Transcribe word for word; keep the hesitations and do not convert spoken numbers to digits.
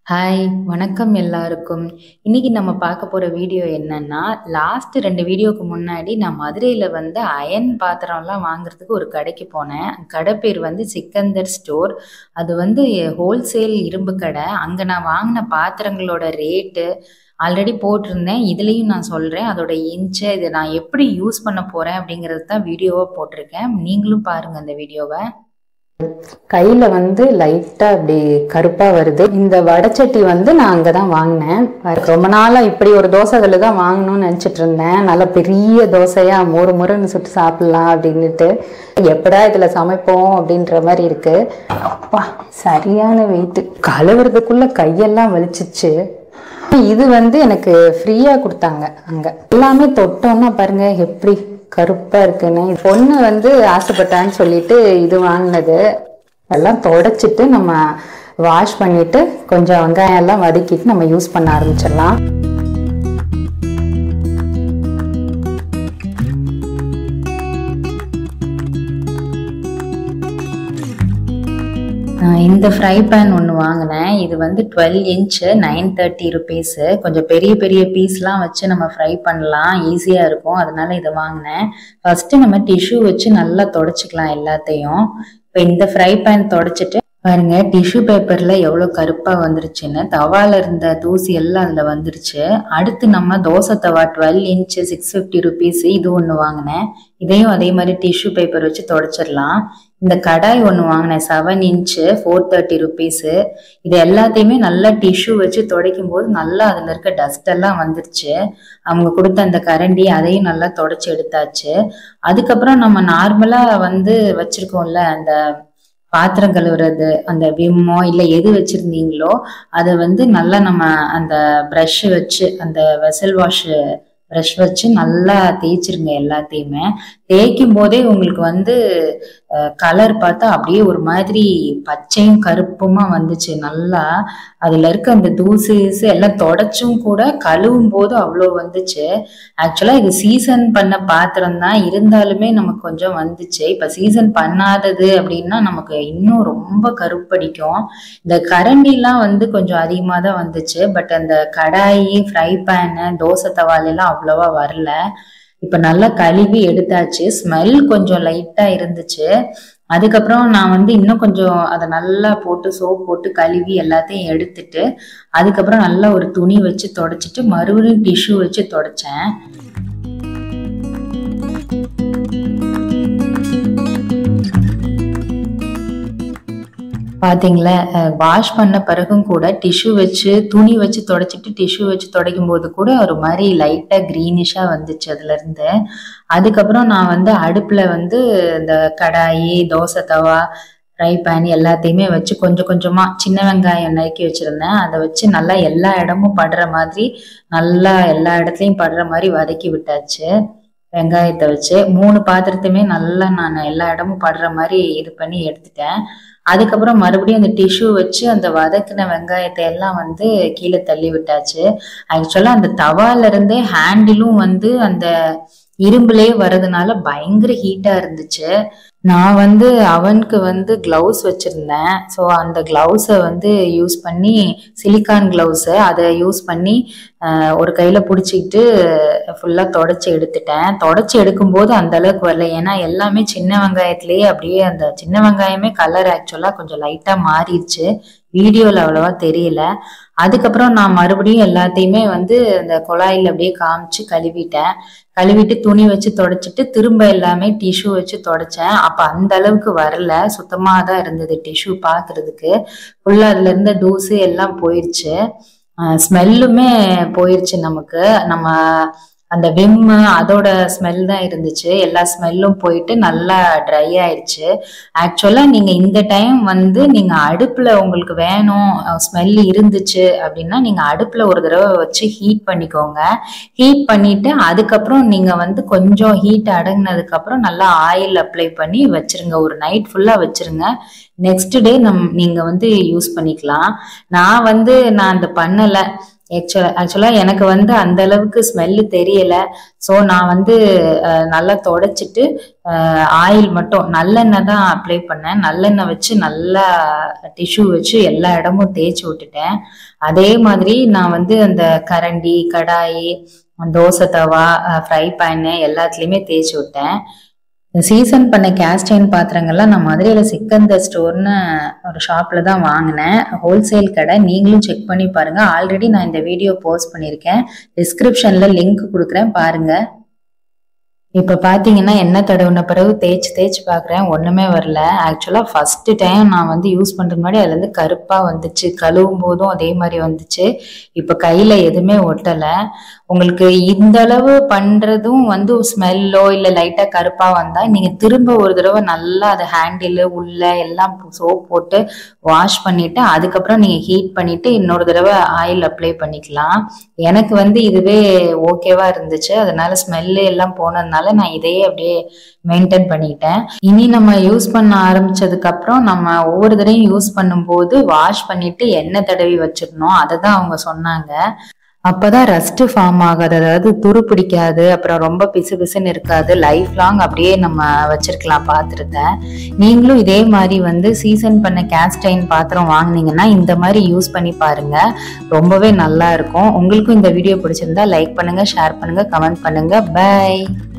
Hi வணக்கம் எல்லாருக்கும். இன்னைக்கு நம்ம பார்க்க போற வீடியோ என்னன்னா, லாஸ்ட் ரெண்டு வீடியோக்கு முன்னாடி நான் மதுரையில வந்து அயர்ன் பாத்திரம்லாம் வாங்குறதுக்கு ஒரு கடைக்கு போனேன். கடை பேர் வந்து சிக்கந்தர் ஸ்டோர். அது வந்து ஹோல்சேல் இரும்பு கடை. அங்க நான் வாங்கின பாத்திரங்களோட ரேட்டு ஆல்ரெடி போட்டிருந்தேன். இதுலயும் நான் சொல்றேன். அதோட இன்ச்சு இதை நான் எப்படி யூஸ் பண்ண போறேன் அப்படிங்கிறது தான் வீடியோவா போட்டிருக்கேன். நீங்களும் பாருங்க அந்த வீடியோவை. கையில வந்து லைட்டா அப்படி கருப்பா வருது. இந்த வடச்சட்டி வந்து நான் அங்கதான் வாங்கினேன். ரொம்ப நாளா இப்படி ஒரு தோசைகள் தான் வாங்கணும்னு நினைச்சிட்டு இருந்தேன். நல்ல பெரிய தோசையா மொறு மொறுன்னு சுட்டு சாப்பிடலாம் அப்படின்னுட்டு எப்படா இதுல சமைப்போம் அப்படின்ற மாதிரி இருக்கு. அப்பா சரியான வெயிட், கழுவுறதுக்குள்ள கையெல்லாம் வலிச்சிச்சு. இது வந்து எனக்கு ஃப்ரீயா கொடுத்தாங்க. அங்க எல்லாமே தொட்டோம்னா பாருங்க எப்படி கருப்பா இருக்குன்னு. பொண்ணு வந்து ஆசைப்பட்டான்னு சொல்லிட்டு இது வாங்கினது. எல்லாம் தொடச்சிட்டு நம்ம வாஷ் பண்ணிட்டு கொஞ்சம் வெங்காயம் எல்லாம் வதக்கிட்டு நம்ம யூஸ் பண்ண ஆரம்பிச்சிடலாம். இந்த ஃப்ரை பேன் ஒன்று வாங்கினேன். இது வந்து twelve inch nine thirty rupees. கொஞ்சம் பெரிய பெரிய பீஸ்லாம் வச்சு நம்ம ஃப்ரை பண்ணலாம், ஈஸியாக இருக்கும். அதனால இதை வாங்கினேன். ஃபஸ்ட்டு நம்ம டிஷ்யூ வச்சு நல்லா தொடச்சிக்கலாம் எல்லாத்தையும். இப்போ இந்த ஃப்ரை பேன் தொடச்சிட்டு பாருங்க, டிஷ்யூ பேப்பர்ல எவ்வளோ கருப்பாக வந்துருச்சுன்னு. தவால இருந்த தூசி எல்லாம் அதில் வந்துருச்சு. அடுத்து நம்ம dosa tawa twelve inch six fifty rupees இது ஒன்று வாங்கினேன். இதையும் அதே மாதிரி டிஷ்யூ பேப்பர் வச்சு தொடச்சிடலாம். இந்த கடாய் ஒன்று வாங்கினேன் seven inch four thirty rupees. இது எல்லாத்தையுமே நல்லா டிஷ்யூ வச்சு துடைக்கும் போது நல்லா அதில் இருக்க டஸ்ட் எல்லாம் வந்துருச்சு. அவங்க கொடுத்த அந்த கரண்டி அதையும் நல்லா தொடச்சி எடுத்தாச்சு. அதுக்கப்புறம் நம்ம நார்மலாக வந்து வச்சிருக்கோம்ல அந்த பாத்திரம் கழுவுறது, அந்த விம்மோ இல்லை எது வச்சிருந்தீங்களோ அதை வந்து நல்லா நம்ம அந்த ப்ரஷ் வச்சு அந்த வெசல் வாஷ் ப்ரஷ் வச்சு நல்லா தேய்ச்சிருங்க எல்லாத்தையுமே. தேய்க்கும் போதே உங்களுக்கு வந்து கலர் பார்த்தா அப்படியே ஒரு மாதிரி பச்சையும் கருப்புமா வந்துச்சு. நல்லா அதுல இருக்க அந்த தூசு எல்லாம் தொடச்சும் கூட கழுவும் போது அவ்வளோ வந்துச்சு. ஆக்சுவலா இது சீசன் பண்ண பாத்திரம் தான், இருந்தாலுமே நமக்கு கொஞ்சம் வந்துச்சு. இப்ப சீசன் பண்ணாதது அப்படின்னா நமக்கு இன்னும் ரொம்ப கருப்படிக்கும். இந்த கரண்டிலாம் வந்து கொஞ்சம் அதிகமாக தான் வந்துச்சு. பட் அந்த கடாயி ஃப்ரை பேனு தோசை தவாலெல்லாம் அவ்வளவா வரல. இப்ப நல்லா கழுவி எடுத்தாச்சு. ஸ்மெல் கொஞ்சம் லைட்டா இருந்துச்சு. அதுக்கப்புறம் நான் வந்து இன்னும் கொஞ்சம் அதை நல்லா போட்டு சோப் போட்டு கழுவி எல்லாத்தையும் எடுத்துட்டு அதுக்கப்புறம் நல்லா ஒரு துணி வச்சு தொடச்சிட்டு மறுபடியும் டிஷ்யூ வச்சு தொடச்சேன். பாத்தீங்களா, வாஷ் பண்ண பிறகும் கூட டிஷ்யூ வச்சு துணி வச்சு தொடச்சிட்டு டிஷ்யூ வச்சு துடைக்கும் போது கூட ஒரு மாதிரி லைட்டா கிரீனிஷா வந்துச்சு அதுல இருந்து. அதுக்கப்புறம் நான் வந்து அடுப்புல வந்து இந்த கடாயி தோசை தவா ஃப்ரை பேன் எல்லாத்தையுமே வச்சு கொஞ்சம் கொஞ்சமா சின்ன வெங்காயம் நறுக்கி வச்சிருந்தேன். அதை வச்சு நல்லா எல்லா இடமும் படுற மாதிரி நல்லா எல்லா இடத்துலையும் படுற மாதிரி வதக்கி விட்டாச்சு. வெங்காயத்தை வச்சு மூணு பாத்திரத்தையுமே நல்லா நான் எல்லா இடமும் படுற மாதிரி இது பண்ணி எடுத்துட்டேன். அதுக்கப்புறம் மறுபடியும் அந்த டிஷ்யூ வச்சு அந்த வதக்கின வெங்காயத்தை எல்லாம் வந்து கீழே தள்ளி விட்டாச்சு. ஆக்சுவலா அந்த தவால இருந்தே ஹேண்டிலும் வந்து அந்த இரும்புலே வர்றதுனால பயங்கர ஹீட்டா இருந்துச்சு. நான் வந்து அவனுக்கு வந்து கிளவுஸ் வச்சிருந்தேன். ஸோ அந்த கிளவுஸை வந்து யூஸ் பண்ணி சிலிக்கான் கிளவுஸை அதை யூஸ் பண்ணி ஒரு கையில பிடிச்சிக்கிட்டு ஃபுல்லா தொடச்சி எடுத்துட்டேன். தொடச்சி எடுக்கும்போது அந்த அளவுக்கு வரல, ஏன்னா எல்லாமே சின்ன வெங்காயத்திலேயே அப்படியே அந்த சின்ன வெங்காயமே கலர் ஆக்சுவலா கொஞ்சம் லைட்டா மாறிடுச்சு. வீடியோல அவ்வளவா தெரியல. அதுக்கப்புறம் நான் மறுபடியும் எல்லாத்தையுமே வந்து அந்த குழாயில அப்படியே காமிச்சு கழுவிட்டேன். கழுவிட்டு துணி வச்சு தொடச்சிட்டு திரும்ப எல்லாமே டிஷ்யூ வச்சு தொடச்சேன். அப்ப அந்த அளவுக்கு வரல, சுத்தமா தான் இருந்தது டிஷ்யூ பாக்குறதுக்கு. ஃபுல்லா அதுல இருந்த தூசு எல்லாம் போயிடுச்சு. ஸ்மெல்லுமே போயிடுச்சு. நமக்கு நம்ம அந்த விம் அதோட ஸ்மெல் தான் இருந்துச்சு. எல்லா ஸ்மெல்லும் போயிட்டு நல்லா ட்ரை ஆயிடுச்சு. ஆக்சுவலா நீங்க இந்த டைம் வந்து நீங்க அடுப்புல உங்களுக்கு வேணும் ஸ்மெல் இருந்துச்சு அப்படின்னா நீங்க அடுப்புல ஒரு தடவை வச்சு ஹீட் பண்ணிக்கோங்க. ஹீட் பண்ணிட்டு அதுக்கப்புறம் நீங்க வந்து கொஞ்சம் ஹீட் அடங்கினதுக்கு அப்புறம் நல்லா ஆயில் அப்ளை பண்ணி வச்சிருங்க. ஒரு நைட் ஃபுல்லா வச்சிருங்க. நெக்ஸ்ட் டே நம் நீங்க வந்து யூஸ் பண்ணிக்கலாம். நான் வந்து நான் அந்த பண்ணல. ஆக்சுவலா ஆக்சுவலா எனக்கு வந்து அந்த அளவுக்கு ஸ்மெல்லு தெரியல. ஸோ நான் வந்து அஹ், நல்லா தொடச்சிட்டு ஆயில் மட்டும் நல்லெண்ணெய் தான் அப்ளை பண்ணேன். நல்லெண்ணெய் வச்சு நல்லா டிஷ்யூ வச்சு எல்லா இடமும் தேய்ச்சி விட்டுட்டேன். அதே மாதிரி நான் வந்து அந்த கரண்டி, கடாயி, தோசை தவா, ஃப்ரை பேனு எல்லாத்துலேயுமே தேய்ச்சி விட்டேன். சீசன் பண்ண கேஸ்டைன் பாத்திரங்கள்லாம் நான் மதுரையில சிக்கந்தர் ஸ்டோர்னு ஒரு ஷாப்ல தான் வாங்கினேன். ஹோல்சேல் கடை. நீங்களும் செக் பண்ணி பாருங்க. ஆல்ரெடி நான் இந்த வீடியோ போஸ்ட் பண்ணியிருக்கேன். டிஸ்கிரிப்ஷன்ல லிங்க் கொடுக்குறேன், பாருங்க. இப்ப பாத்தீங்கன்னா எண்ணெய் தடவுன பிறகு தேய்ச்சி தேய்ச்சி பாக்குறேன், ஒண்ணுமே வரல. ஆக்சுவலா ஃபர்ஸ்ட் டைம் நான் வந்து யூஸ் பண்றதுக்கு முன்னாடி அதுல இருந்து கருப்பா வந்துச்சு. கழுவும் போதும் அதே மாதிரி வந்துச்சு. இப்ப கையில எதுவுமே ஒட்டல. உங்களுக்கு இந்த அளவு பண்றதும் வந்து ஸ்மெல்லோ இல்ல லைட்டா கருப்பா வந்தா நீங்க திரும்ப ஒரு தடவை நல்லா அதை ஹேண்டில் உள்ள எல்லாம் சோப் போட்டு வாஷ் பண்ணிட்டு அதுக்கப்புறம் நீங்க ஹீட் பண்ணிட்டு இன்னொரு தடவை ஆயில் அப்ளை பண்ணிக்கலாம். எனக்கு வந்து இதுவே ஓகேவா இருந்துச்சு. அதனால ஸ்மெல்லு எல்லாம் போனதுனால நான் இதையே அப்படியே மெயின்டைன் பண்ணிட்டேன். இனி நம்ம யூஸ் பண்ண ஆரம்பிச்சதுக்கு அப்புறம் நம்ம ஒவ்வொரு தடவையும் யூஸ் பண்ணும்போது வாஷ் பண்ணிட்டு எண்ணெய் தடவி வச்சிடணும். அதை தான் அவங்க சொன்னாங்க. அப்பதான் ரஸ்ட் ஃபார்ம் ஆகாது, அதாவது துரு பிடிக்காது, அப்புறம் ரொம்ப பிசு பிசுன்னு இருக்காது. லைஃப் லாங் அப்படியே நம்ம வச்சிருக்கலாம் பாத்திரத்தை. நீங்களும் இதே மாதிரி வந்து சீசன் பண்ண கேஸ்டைன் பாத்திரம் வாங்கினீங்கன்னா இந்த மாதிரி யூஸ் பண்ணி பாருங்க, ரொம்பவே நல்லா இருக்கும். உங்களுக்கும் இந்த வீடியோ பிடிச்சிருந்தா லைக் பண்ணுங்க, ஷேர் பண்ணுங்க, கமெண்ட் பண்ணுங்க. பை.